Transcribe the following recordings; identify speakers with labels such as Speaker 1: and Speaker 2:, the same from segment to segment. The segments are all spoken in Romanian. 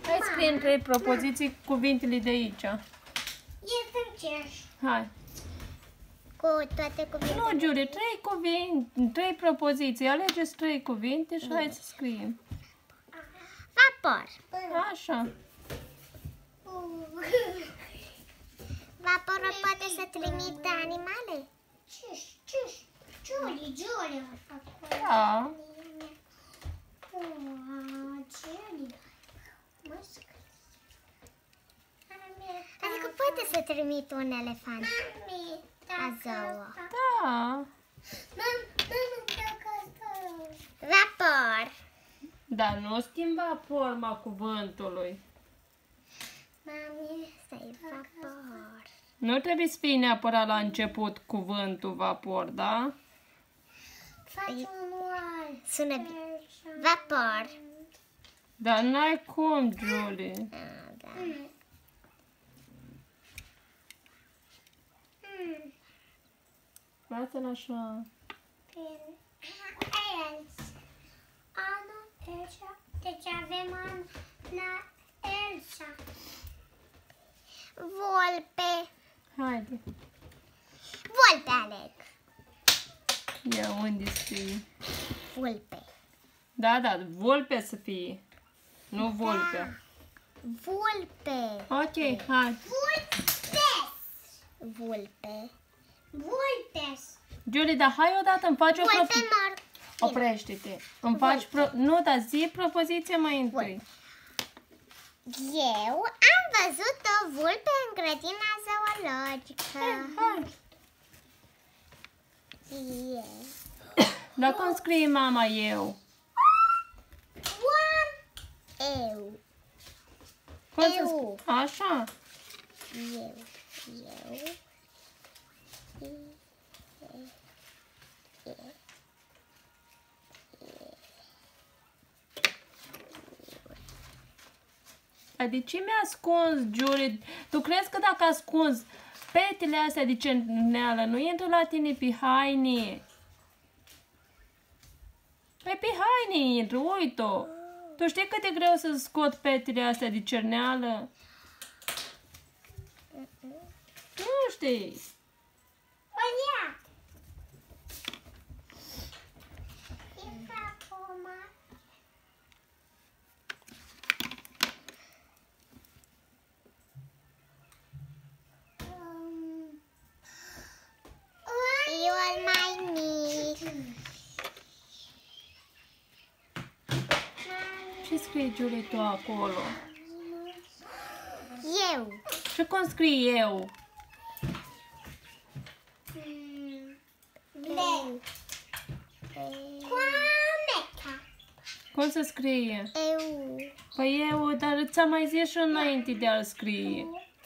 Speaker 1: Hai scrie în 3 propoziții cuvintele de aici.
Speaker 2: Este încerc.
Speaker 1: Hai.
Speaker 2: Cu toate cuvintele.
Speaker 1: Nu, Julie, 3 cuvinte, 3 propoziții. Alegeți 3 cuvinte și hai să scriem.
Speaker 2: Vapor.
Speaker 1: Așa.
Speaker 2: Vaporul poate să trimită animale? Julie.
Speaker 1: Da.
Speaker 2: Adică poate să trimită un elefant la zoo.
Speaker 1: Da.
Speaker 2: Vapor.
Speaker 1: Dar nu schimba forma cuvântului.
Speaker 2: Mami, stai vapor.
Speaker 1: Nu trebuie să fie neapărat la început cuvântul vapor, da?
Speaker 2: Sună bine. Vapor.
Speaker 1: Dar n-ai cum, Julie.
Speaker 2: Da.
Speaker 1: Lasă-l așa.
Speaker 2: Deci avem Ana Elsa. Volpe.
Speaker 1: Haide.
Speaker 2: Volpe aleg.
Speaker 1: Ia unde scrie?
Speaker 2: Volpe.
Speaker 1: Da, volpe să fie. Nu volpe.
Speaker 2: Vulpe.
Speaker 1: Ok, hai.
Speaker 2: Vulpe. Vulpes.
Speaker 1: Julie, dar hai odată, îmi faci o
Speaker 2: Vulpe
Speaker 1: propoziție.
Speaker 2: mor.
Speaker 1: Oprește-te. Îmi faci nu, dar zi propoziția mai întâi.
Speaker 2: Eu am văzut o vulpe în grădina zoologică.
Speaker 1: Hai.
Speaker 2: Eu.
Speaker 1: Dar cum scrie mama eu?
Speaker 2: Eu.
Speaker 1: Cum să
Speaker 2: Eu.
Speaker 1: scrie? Așa.
Speaker 2: Eu.
Speaker 1: Dar de ce mi-a ascuns, Julie? Tu crezi că dacă ascunzi petele astea de cerneală, nu intră la tine pe haine? Păi pe haine intră, uite-o. Tu știi cât de greu să scot petele astea de cerneală? Nu știi.
Speaker 2: Eu mai mic.
Speaker 1: Ce scrie, Julie, tu acolo?
Speaker 2: Eu.
Speaker 1: Și cum scrie eu?
Speaker 2: Leu. Coameca.
Speaker 1: Cum se scrie?
Speaker 2: Eu.
Speaker 1: Păi eu, dar ți-am mai zis și înainte de a-l scrie.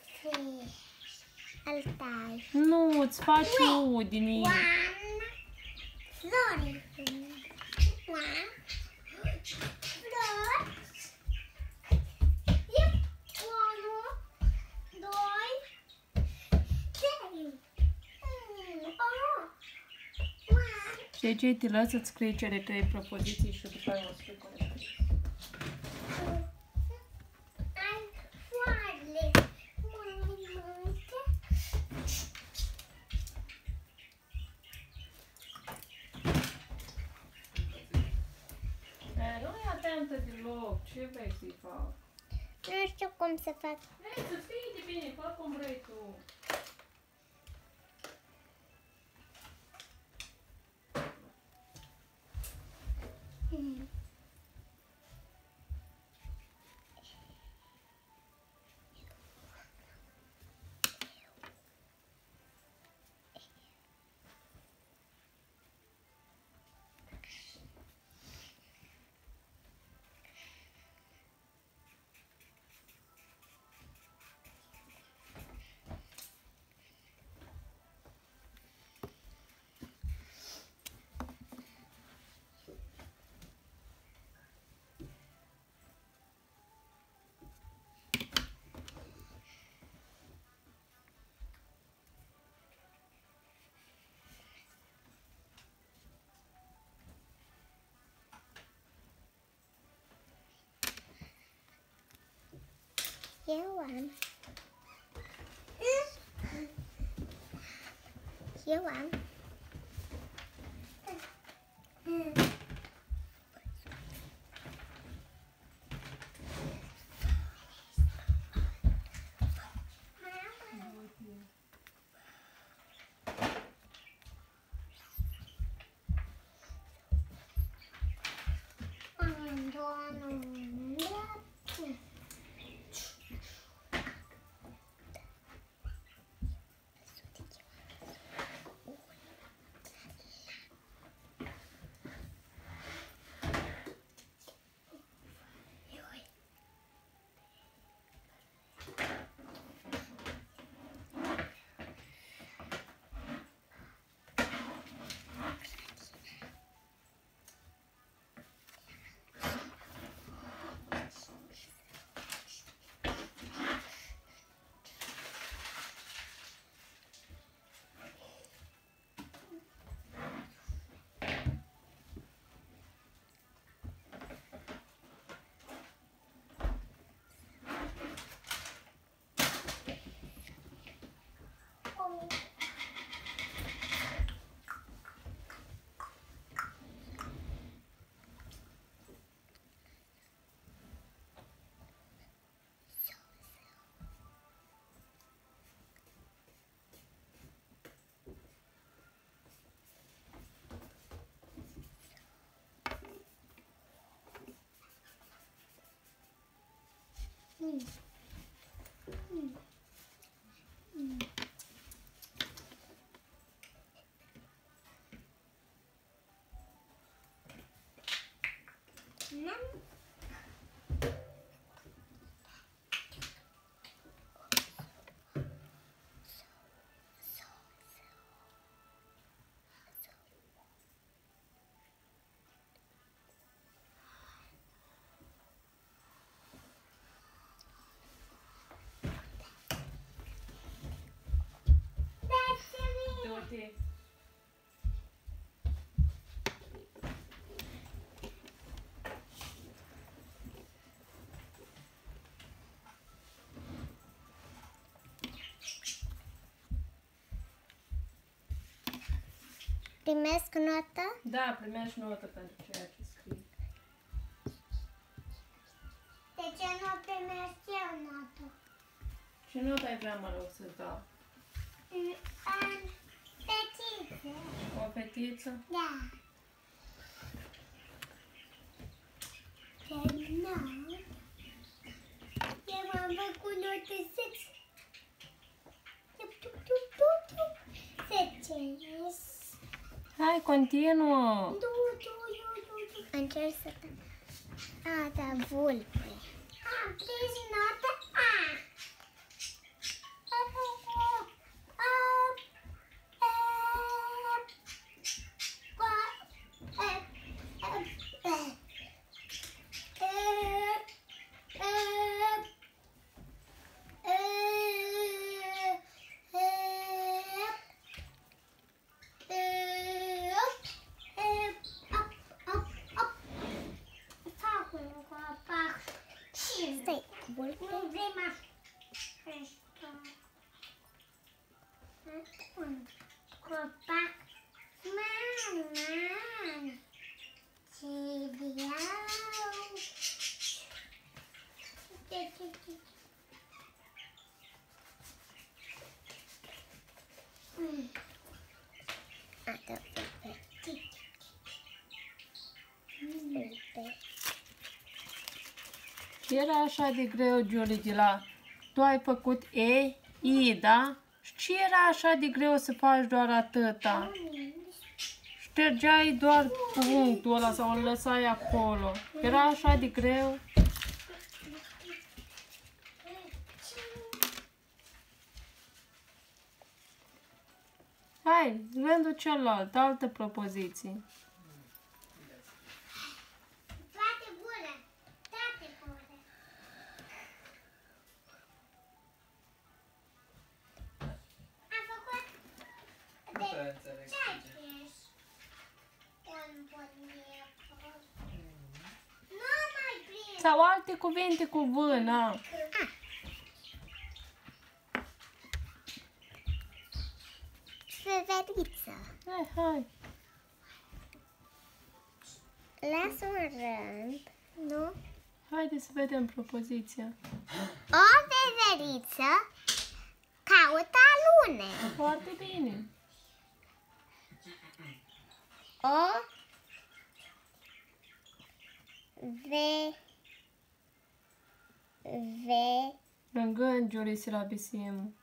Speaker 2: Altai.
Speaker 1: Nu, îți faci U din ei.
Speaker 2: Flori. Flori. Unu, doi, trei.
Speaker 1: Și ce te las să-ți scrii cele 3 propoziții și după aia o scrii cu ele. Nu-i atentă deloc, ce vrei să-i fac?
Speaker 2: Nu știu cum să fac.
Speaker 1: Vrei să fii de bine, fă cum vrei tu.
Speaker 2: Eu am. Eu am.
Speaker 1: Du-te.
Speaker 2: Primesc notă?
Speaker 1: Da, primești notă pentru ceea ce scrii.
Speaker 2: De ce nu primesc eu notă?
Speaker 1: Ce notă ai vrea, mă rog, să-ți dau?
Speaker 2: Fetițe.
Speaker 1: O fetiță?
Speaker 2: Da. Nu. Eu am făcut notă 10.
Speaker 1: Hai, continuă!
Speaker 2: Încerc să... da, vulpe. Deci notă A. Stai, vulpe. Nu vrem așa. Copac. Mama. Ce vreau.
Speaker 1: Ce era așa de greu, Julie, de la... Tu ai făcut E, I, da? Și ce era așa de greu să faci doar atâta? Ștergeai doar punctul ăla sau îl lăsai acolo. Era așa de greu? Hai, rândul celălalt, altă propoziție. Sau alte cuvinte cu V, na.
Speaker 2: veveriță.
Speaker 1: Hai.
Speaker 2: Lasă un rând, nu?
Speaker 1: Haide să vedem propoziția.
Speaker 2: O veveriță caută alune.
Speaker 1: Foarte bine.
Speaker 2: O
Speaker 1: Lângă îngiului silabisimul.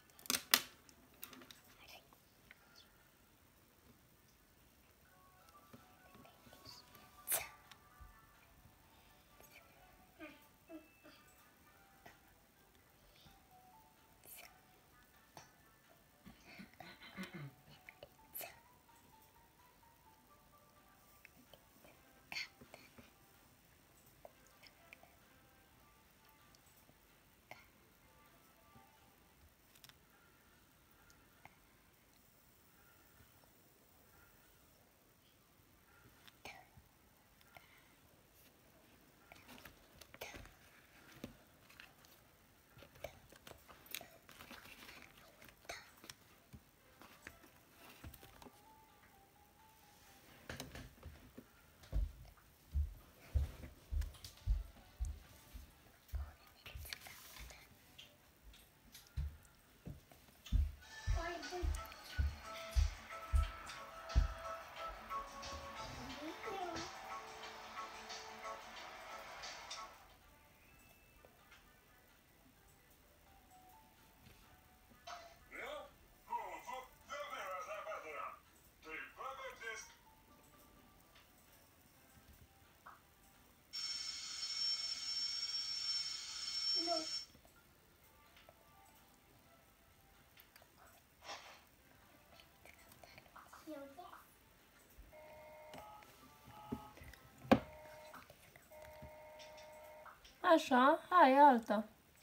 Speaker 1: Așa, hai alta.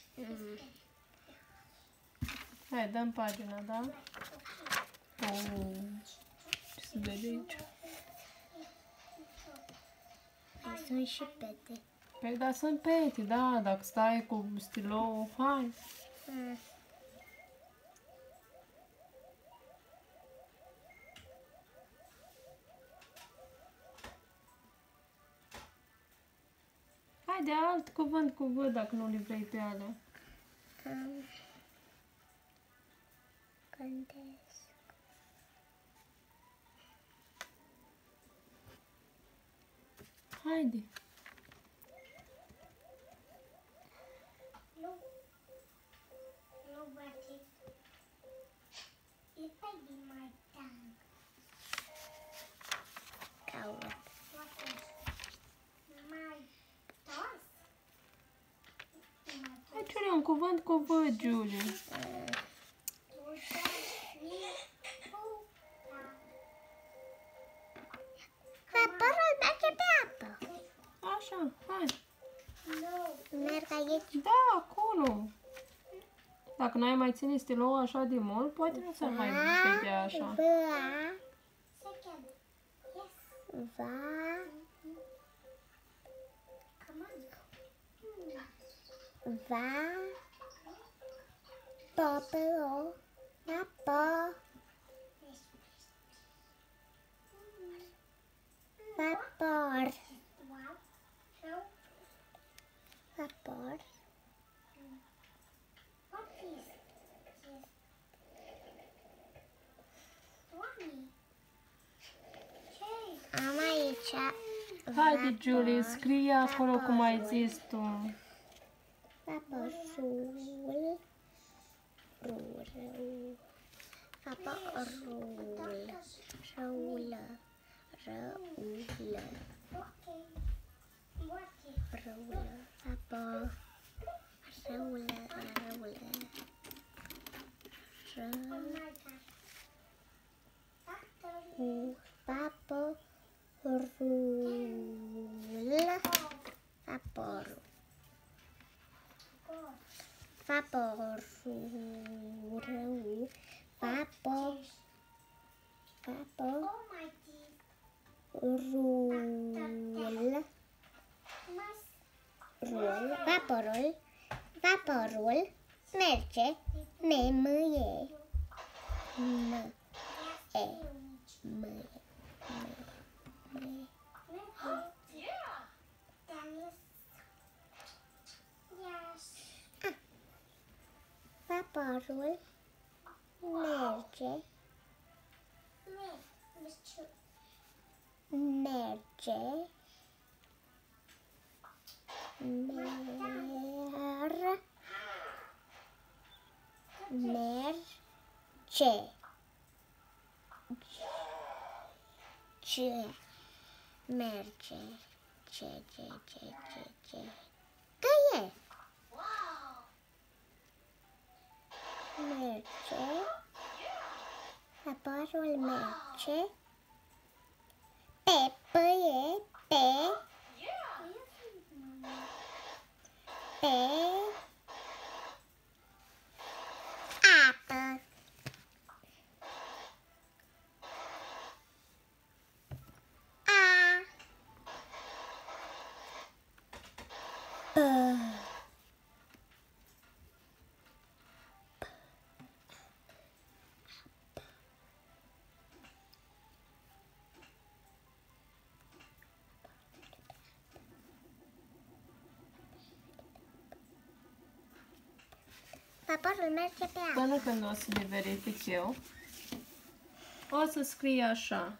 Speaker 1: Hai, dăm pagina, da? Oh, ce se vede aici?
Speaker 2: Sunt și pete.
Speaker 1: Păi da, sunt pete, da, dacă stai cu stilou, hai. Hai de alt cuvânt cu V dacă nu le vrei pe alea.
Speaker 2: Gândesc.
Speaker 1: Haide.
Speaker 2: Nu bate. E pe din mai tang. Caut. Mai tos?
Speaker 1: Hai, Giulia, un cuvânt cu V, Giulia.
Speaker 2: Vaporul merge pe apă.
Speaker 1: Așa, hai.
Speaker 2: Merg aici.
Speaker 1: Da, acolo. Dacă n-ai mai ține stilou așa de mult, poate nu se mai vedea așa.
Speaker 2: Vapor. Vapor. Am aici.
Speaker 1: Haide, Giulia, scrie acolo cum ai zis tu.
Speaker 2: Vaporul. Vaporul. Răulă. Răulă. Răulă. Vapor. Răulă. Răulă. Vaporul. Vaporul. Vaporul. Vapor. Vaporul merge, memâie. E. M. Vaporul merge. Merge. Căie. Merge. Vaporul merge. Pe păie. Pe apă. A. P. Vaporul merge pe apă.
Speaker 1: Până când o să le verific eu, o să scrie așa.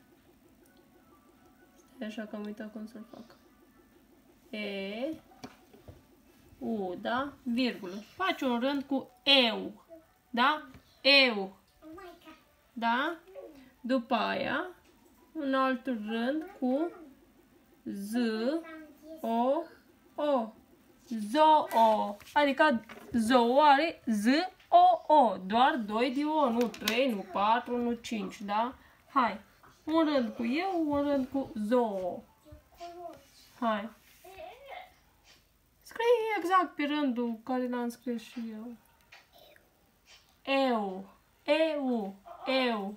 Speaker 1: Stai așa că am uitat cum să-l fac. E, U, da? Virgulă. Faci un rând cu eu. Da? Eu. Da? După aia, un alt rând cu Z, O, O. Zoo. Adică zoo are Z, O, O. Doar 2 de O, nu 3, nu 4, nu 5, da? Hai. Un rând cu eu, un rând cu zoo. Hai. Scrie exact pe rândul care l-am scris și eu. Eu. Eu. Eu.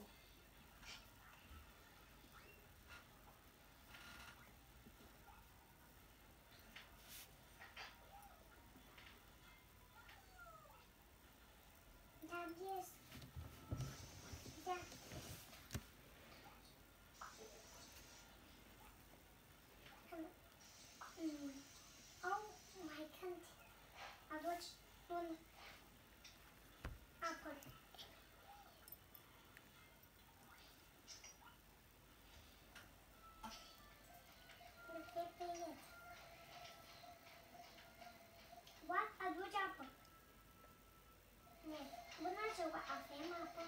Speaker 2: Aduce apă. Bună ziua, avem apă.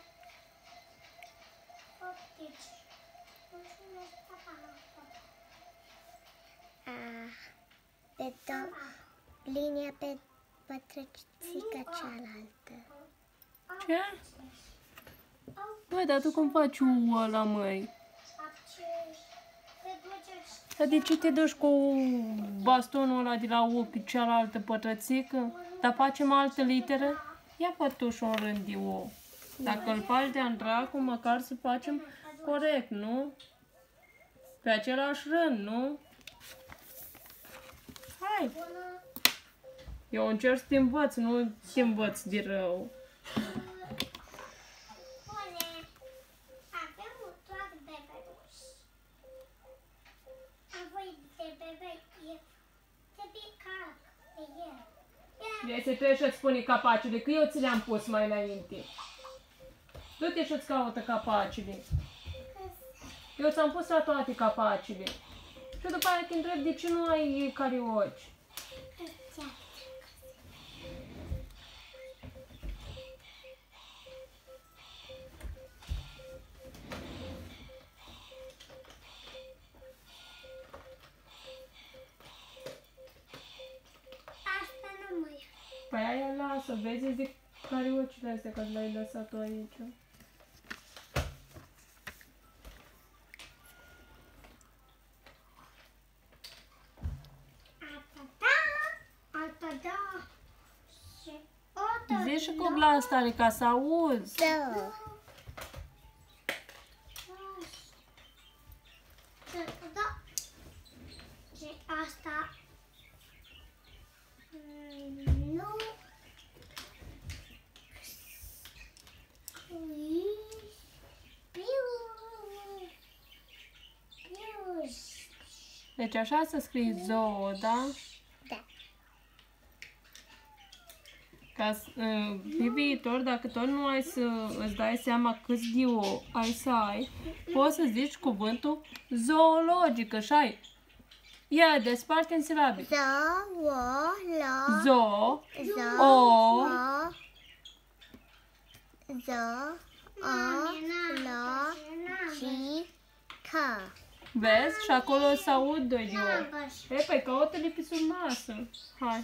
Speaker 2: Optici. Mulțumesc, papa. Pe linia pe pătrățica cealaltă.
Speaker 1: Ce? Băi, dar tu cum faci U ăla, măi? Dar de ce te duci cu bastonul ăla de la U pe cealaltă pătrățică? Dar facem altă literă? Ia fă tu și un rând de U. Dacă îl faci de-a dracu, măcar să facem corect, nu? Pe același rând, nu? Hai! Eu încerc să te învăț, nu te învăț de rău. Deci trebuie să-ți spune capacele, că eu ți le-am pus mai înainte. Du-te și-ți caută capacele. Eu ți-am pus la toate capacele. Și după aia te întreb de ce nu ai carioci. Păi aia lasă, vezi de cariocile astea că le-ai lăsat tu aici. Zici și cu glas tare ca să auzi.
Speaker 2: Da. Și asta nu
Speaker 1: Deci așa să scrii zoo, da?
Speaker 2: Da.
Speaker 1: Ca pe viitor, dacă tot nu ai să îți dai seama câți dio ai să ai, poți să zici cuvântul zoologic, așa ai. Ia, desparte în silabe. Zo, o, vezi? Și acolo se aud doi dio. E, păi caută-le pe sub masă. Hai.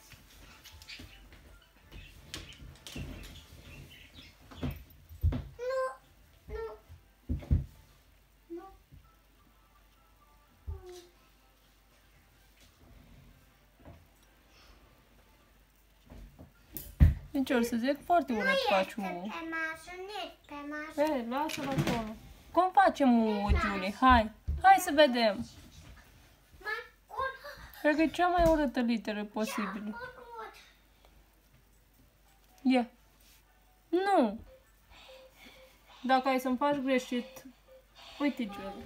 Speaker 1: Deci o să zic foarte urât faci U. Ei, lasă-l acolo. Cum facem U, Julie? Hai. Hai să vedem. Cred că e cea mai urâtă literă posibilă. Ia. Nu. Dacă ai să-mi faci greșit. Uite, Julie.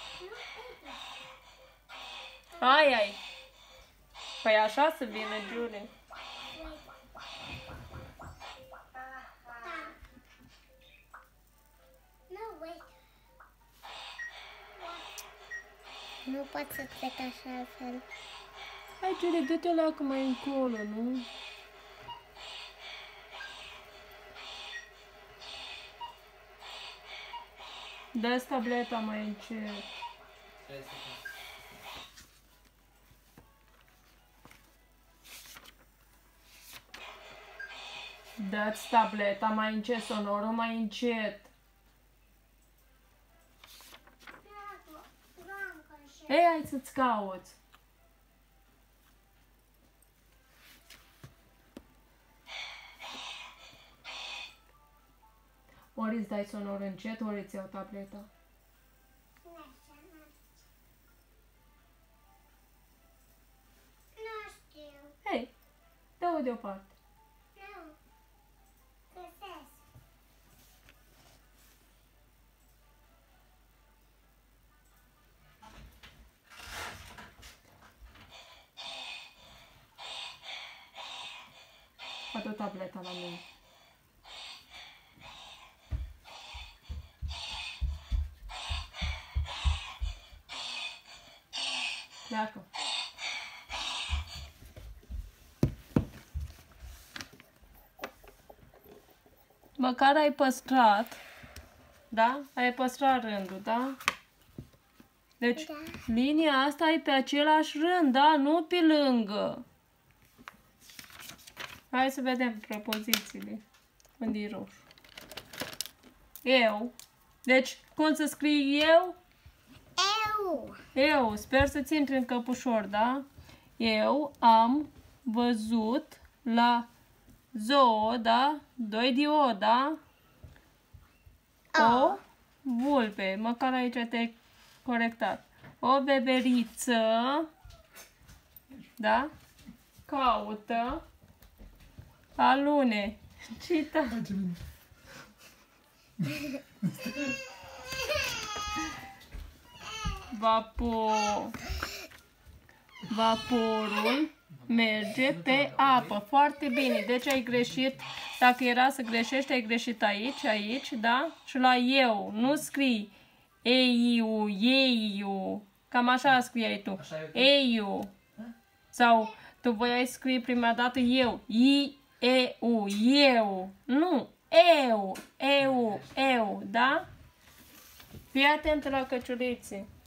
Speaker 1: Ai. Păi așa să vină, Julie.
Speaker 2: Nu pot să trec așa altfel.
Speaker 1: Hai, Julie, du-te la că mai încolo, nu? Dă-ți tableta mai încet. Dă-ți tableta mai încet, sonorul mai încet. Ei, hai să-ți cauți. Ori îți dai sonor încet, ori îți iau tableta.
Speaker 2: Nu știu.
Speaker 1: Hei, dă-o deoparte.
Speaker 2: Nu. Găsesc.
Speaker 1: Adu tableta la mine. Pleacă. Măcar ai păstrat, da? Ai păstrat rândul, da? Deci,
Speaker 2: Da.
Speaker 1: linia asta e pe același rând, da? Nu pe lângă. Hai să vedem propozițiile. Unde e roșu? Eu. Deci, cum să scrii eu? Eu. Sper să-ți intri în căpușor, da? Eu am văzut la zoo, da? 2 dio, da? O vulpe. Măcar aici te-ai corectat. O beberiță, da? Caută alune. Cita. Vaporul merge pe apă. Foarte bine. Deci ai greșit. Dacă era să greșești, ai greșit aici, da? Și la eu. Nu scrii eiu, eiu. Cam așa scriai tu. Eiu. Sau tu voiai scrie prima dată eu. I-e-u. Eu. Nu. Eu. Da? Fii atent la căciulițe.